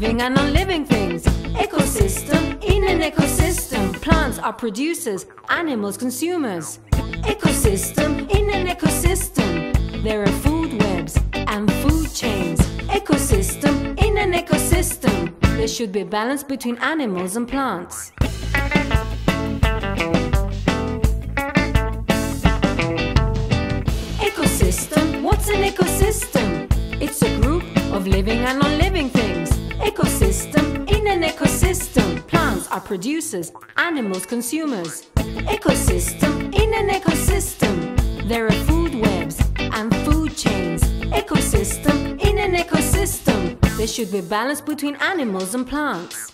living and non-living things. Ecosystem. In an ecosystem, plants are producers, animals consumers. Ecosystem. In an ecosystem, there are food webs and food chains. Ecosystem. In an ecosystem, there should be balance between animals and plants. Ecosystem. What's an ecosystem? It's a group of living and non-living things. Ecosystem. In an ecosystem, plants are producers, animals consumers. Ecosystem. In an ecosystem, there are food webs and food chains. Ecosystem. In an ecosystem, there should be balance between animals and plants.